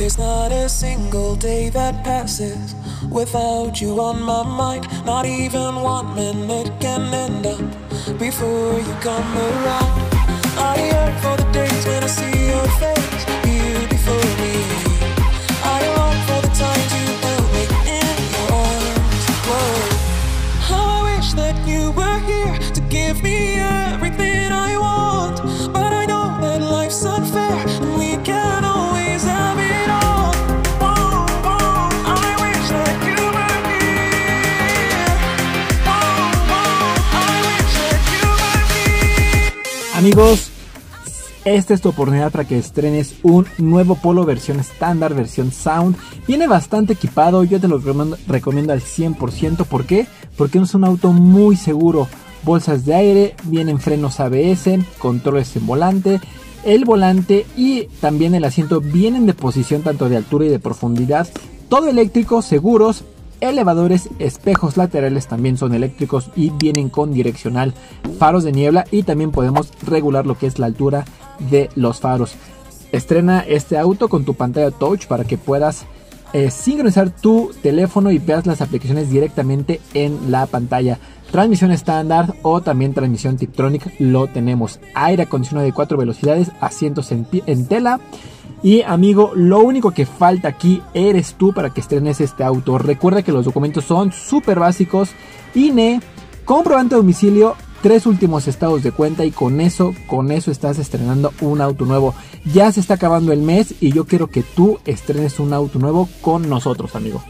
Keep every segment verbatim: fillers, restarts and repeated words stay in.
There's not a single day that passes without you on my mind. Not even one minute can end up before you come around. I yearn for the days when I see your face here before me. I long for the times you held me in your arms. Whoa. How I wish that you were here to give me everything I want. But I know that life's unfair and we can't always have it all. Whoa, whoa, I wish that you were here. Whoa, whoa, I wish that you were here. Amigos, esta es tu oportunidad para que estrenes un nuevo Polo versión estándar, versión Sound. Viene bastante equipado, yo te lo recomiendo, recomiendo al cien por ciento. ¿Por qué? Porque es un auto muy seguro. Bolsas de aire, vienen frenos A B S, controles en volante. El volante y también el asiento vienen de posición tanto de altura y de profundidad. Todo eléctrico, seguros. Elevadores, espejos laterales también son eléctricos y vienen con direccional, faros de niebla y también podemos regular lo que es la altura de los faros. Estrena este auto con tu pantalla touch para que puedas eh, sincronizar tu teléfono y veas las aplicaciones directamente en la pantalla. Transmisión estándar o también transmisión Tiptronic lo tenemos. Aire acondicionado de cuatro velocidades, asientos en, en tela. Y amigo, lo único que falta aquí eres tú para que estrenes este auto. Recuerda que los documentos son súper básicos. I N E, comprobante de domicilio, tres últimos estados de cuenta y con eso, con eso estás estrenando un auto nuevo. Ya se está acabando el mes y yo quiero que tú estrenes un auto nuevo con nosotros, amigo.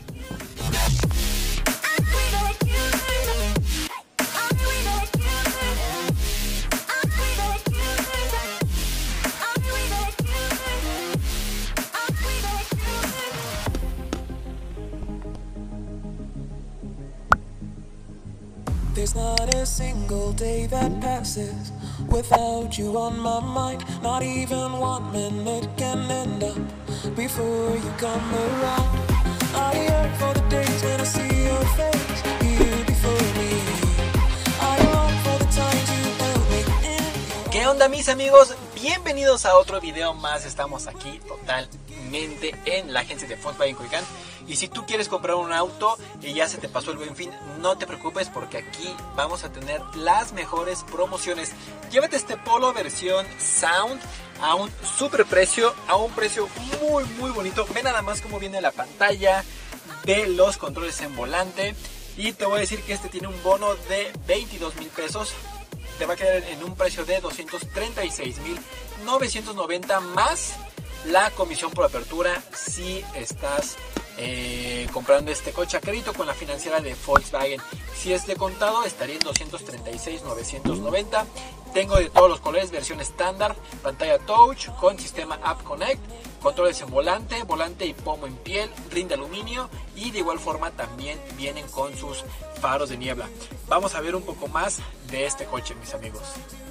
There's not a single day that passes without you on my mind. Not even one minute can end up before you come around. I yearn for the days when I see your face here before me. I long for the times you held me in. ¿Qué onda, mis amigos? Bienvenidos a otro video más. Estamos aquí totalmente en la agencia de Volkswagen Culiacán. Y si tú quieres comprar un auto y ya se te pasó el Buen Fin, no te preocupes porque aquí vamos a tener las mejores promociones. Llévate este Polo versión Sound a un super precio, a un precio muy muy bonito. Ve nada más cómo viene la pantalla, de los controles en volante. Y te voy a decir que este tiene un bono de veintidós mil pesos. Te va a quedar en un precio de doscientos treinta y seis mil novecientos noventa más la comisión por apertura si estás eh, comprando este coche a crédito con la financiera de Volkswagen. Si es de contado estaría en doscientos treinta y seis mil novecientos noventa. Tengo de todos los colores, versión estándar, pantalla touch con sistema App Connect, controles en volante, volante y pomo en piel, rin de aluminio y de igual forma también vienen con sus faros de niebla. Vamos a ver un poco más de este coche, mis amigos.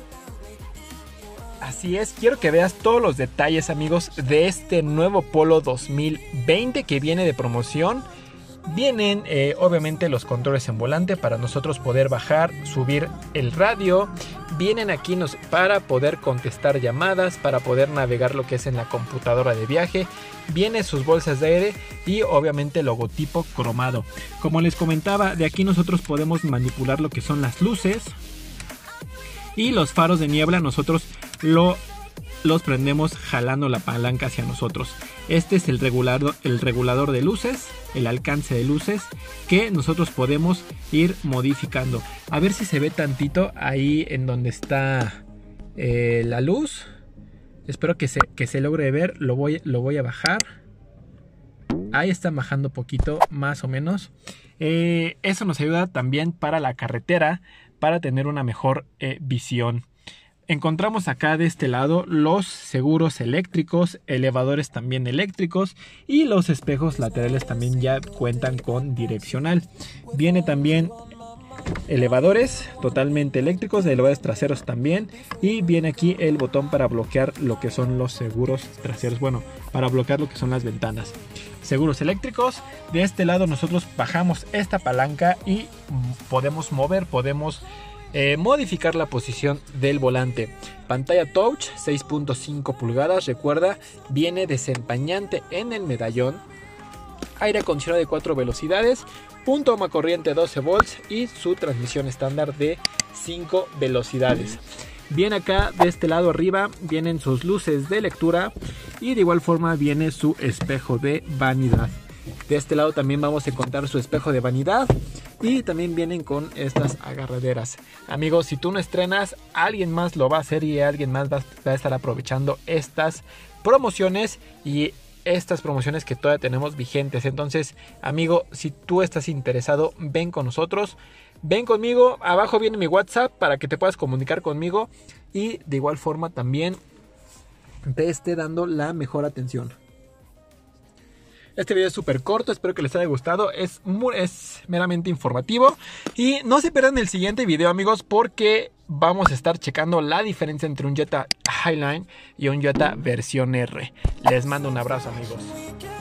Así es, quiero que veas todos los detalles, amigos, de este nuevo Polo dos mil veinte que viene de promoción. Vienen eh, obviamente los controles en volante para nosotros poder bajar, subir el radio. Vienen aquí nos, para poder contestar llamadas, para poder navegar lo que es en la computadora de viaje. Vienen sus bolsas de aire y obviamente el logotipo cromado. Como les comentaba, de aquí nosotros podemos manipular lo que son las luces. Y los faros de niebla nosotros lo, los prendemos jalando la palanca hacia nosotros. Este es el regulador, el regulador de luces, el alcance de luces que nosotros podemos ir modificando. A ver si se ve tantito ahí en donde está eh, la luz. Espero que se, que se logre ver. Lo voy, lo voy a bajar. Ahí está bajando poquito, más o menos. Eh, eso nos ayuda también para la carretera, para tener una mejor eh, visión. Encontramos acá de este lado los seguros eléctricos, elevadores también eléctricos y los espejos laterales también ya cuentan con direccional. Viene también elevadores totalmente eléctricos, elevadores traseros también, y viene aquí el botón para bloquear lo que son los seguros traseros, bueno, para bloquear lo que son las ventanas. Seguros eléctricos. De este lado nosotros bajamos esta palanca y podemos mover, podemos Eh, modificar la posición del volante. Pantalla touch seis punto cinco pulgadas, recuerda, viene desempañante en el medallón. Aire acondicionado de cuatro velocidades, un toma corriente doce volts y su transmisión estándar de cinco velocidades. Bien, acá de este lado arriba vienen sus luces de lectura y de igual forma viene su espejo de vanidad. De este lado también vamos a encontrar su espejo de vanidad y también vienen con estas agarraderas. Amigos, si tú no estrenas, alguien más lo va a hacer y alguien más va a estar aprovechando estas promociones y estas promociones que todavía tenemos vigentes. Entonces, amigo, si tú estás interesado, ven con nosotros. Ven conmigo, abajo viene mi WhatsApp para que te puedas comunicar conmigo y de igual forma también te esté dando la mejor atención. Este video es súper corto, espero que les haya gustado, es, muy, es meramente informativo y no se pierdan el siguiente video, amigos, porque vamos a estar checando la diferencia entre un Jetta Highline y un Jetta versión R. Les mando un abrazo, amigos.